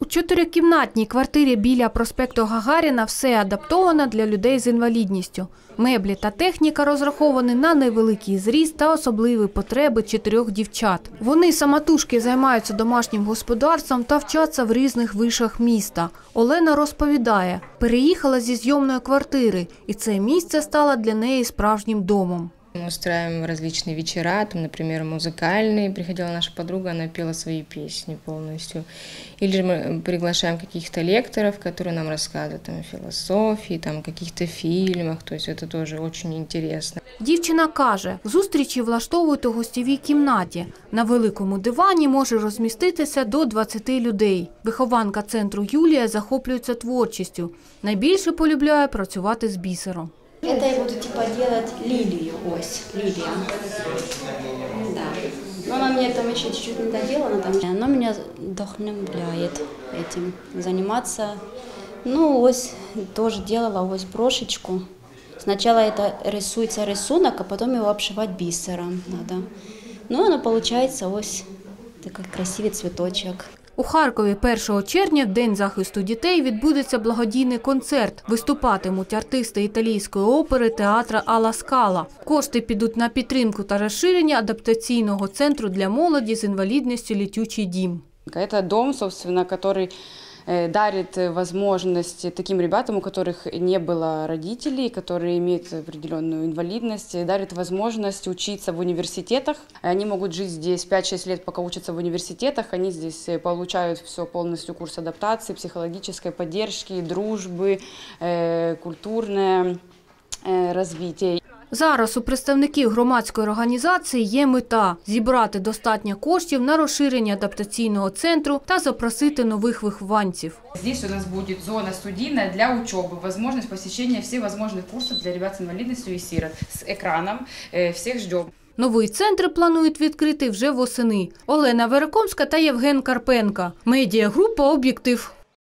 чотирикімнатній квартирі біля проспекту Гагаріна все адаптовано для людей з інвалідністю. Меблі та техніка розраховані на невеликий зріст та особливі потреби 4 дівчат. Вони самотужки займаються домашнім господарством та вчаться в різних вишах міста. Олена розповідає, переїхала зі зйомної квартири, і це місце стало для неї справжнім домом. Мы устраиваем различные вечера, там, например, музыкальные. Приходила наша подруга, она пела свои песни полностью. Или же мы приглашаем каких-то лекторов, которые нам рассказывают о философии, там, каких-то фильмах. То есть это тоже очень интересно. Дівчина каже, зустрічі влаштовують у гостєвій кімнаті. На великому дивані може розміститися до 20 людей. Вихованка центру Юлія захоплюється творчістю. Найбільше полюбляє працювати з бісером. Это я буду делать лилию, ось, лилия. Да. Но она мне там еще чуть-чуть не доделана. Оно меня вдохновляет этим заниматься. Ну, ось тоже делала ось брошечку. Сначала это рисуется рисунок, а потом его обшивать бисером надо. Ну, оно получается ось такой красивый цветочек. У Харкові 1 червня, в День захисту дітей, відбудеться благодійний концерт. Виступатимуть артисти італійської опери театру «Алла Скала». Кошти підуть на підтримку та розширення адаптаційного центру для молоді з інвалідністю «Летючий дім». Это дом, собственно, который дарит возможность таким ребятам, у которых не было родителей, которые имеют определенную инвалидность, дарит возможность учиться в университетах. Они могут жить здесь 5-6 лет, пока учатся в университетах. Они здесь получают все полностью курс адаптации, психологической поддержки, дружбы, культурное развитие. Зараз у представників громадської організації є мета – зібрати достатньо коштів на розширення адаптаційного центру та запросити нових вихованців. Здесь у нас будет зона студийная для учебы, возможность посещения всех возможных курсов для ребят с инвалидностью и сирот. С экраном, всех ждем. Новий центр планують відкрити вже восени. Олена Верекомська та Євген Карпенко. Медіагрупа «Об'єктив».